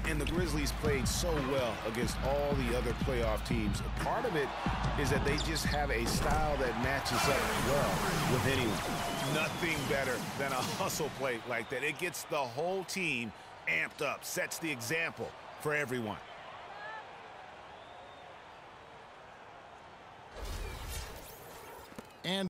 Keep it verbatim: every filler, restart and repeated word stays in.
And the Grizzlies played so well against all the other playoff teams. Part of it is that they just have a style that matches up well with anyone. Nothing better than a hustle play like that. It gets the whole team amped up, sets the example for everyone.